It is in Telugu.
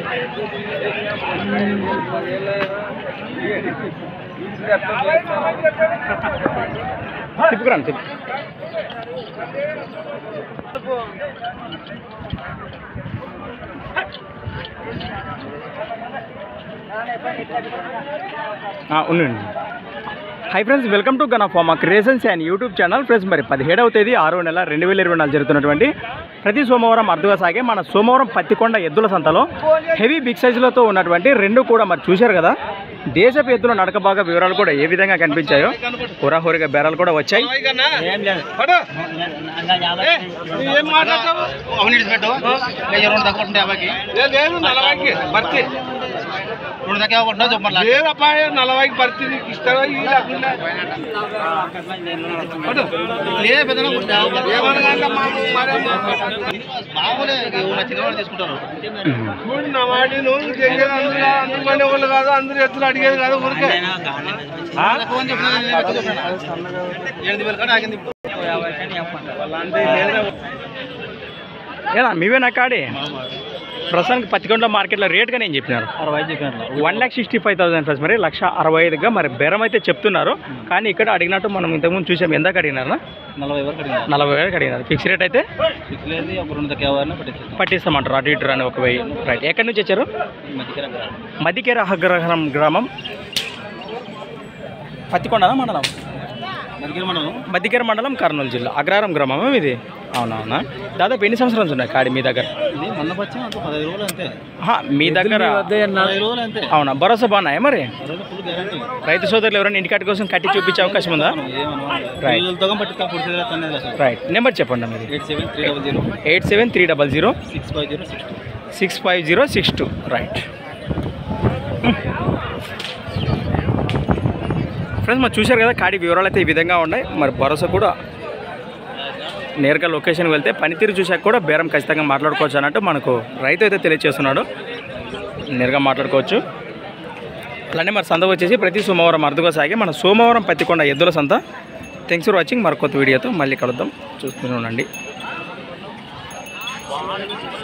తిప్పుకురాను తిప్పు. ఉండండి. Hi friends, welcome to Gana pharma creations and YouTube channel. Friends, మరి 17వ తేదీ 6వ నెల 2024 జరుగుతున్నటువంటి ప్రతి సోమవారం అరుదుగా సాగే మన సోమవారం పత్తికొండ ఎద్దుల సంతలో హెవీ బిగ్ సైజులతో ఉన్నటువంటి రెండు కూడా మరి చూశారు కదా. దేశపు ఎద్దుల నడక బాగా వివరాలు కూడా ఏ విధంగా కనిపించాయో, హోరాహోరిగా బేరాలు కూడా వచ్చాయి. నలభైకి పరిస్థితి ఇస్తారా తీసుకుంటారు. అందుకునే వాళ్ళు కాదు, అందరూ ఎత్తులు అడిగేది కాదు. ఊరికే 7,000 కాడ ఆగింది. ఏనా మీవేనా కాడి ప్రస్తుతానికి పత్తికొండ మార్కెట్లో రేట్గా నేను చెప్పినారు 1,65,000 ఫ్రెండ్స్. మరి 1,65,000గా మరి బేరం అయితే చెప్తున్నారు. కానీ ఇక్కడ అడిగినట్టు మనం ఇంతకుముందు చూసాం. ఎందాక అడిగినారా? 40,000 అడిగినారు. ఫిక్స్ రేట్ అయితే పట్టిస్తామంటారు. అటు ఇటు రాని 1,000. రైట్. ఎక్కడి నుంచి వచ్చారు? మదికేర అగ్రహారం గ్రామం, పత్తికొండ మండలం, మదికేర మండలం, కర్నూలు జిల్లా, అగ్రహారం గ్రామం ఇది. అవునవునా? దాదాపు ఎన్ని సంవత్సరాలు ఉన్నాయి కాడి మీ దగ్గర? మీ దగ్గర అవునా? భరోసా బాగున్నాయా? మరి రైతు సోదరులు ఎవరైనా ఇంటికాటి కోసం కట్టి చూపించే అవకాశం ఉందా? రైట్. నెంబర్ చెప్పండి మీరు. 8730065062. రైట్. ఫ్రెండ్స్, మరి చూశారు కదా కాడి వివరాలు అయితే ఈ విధంగా ఉన్నాయి. మరి భరోసా కూడా నేరుగా లొకేషన్కి వెళ్తే పనితీరు చూసాక కూడా బేరం ఖచ్చితంగా మాట్లాడుకోవచ్చు అన్నట్టు మనకు రైతు అయితే తెలియజేస్తున్నాడు. నేరుగా మాట్లాడుకోవచ్చు. అలానే మరి సంత వచ్చేసి ప్రతి సోమవారం అరుదుగా సాగే మన సోమవారం పత్తికొండ ఎద్దుల సంత. Thanks for watching. మరి కొత్త వీడియోతో మళ్ళీ కలుద్దాం. చూస్తూనే ఉండండి.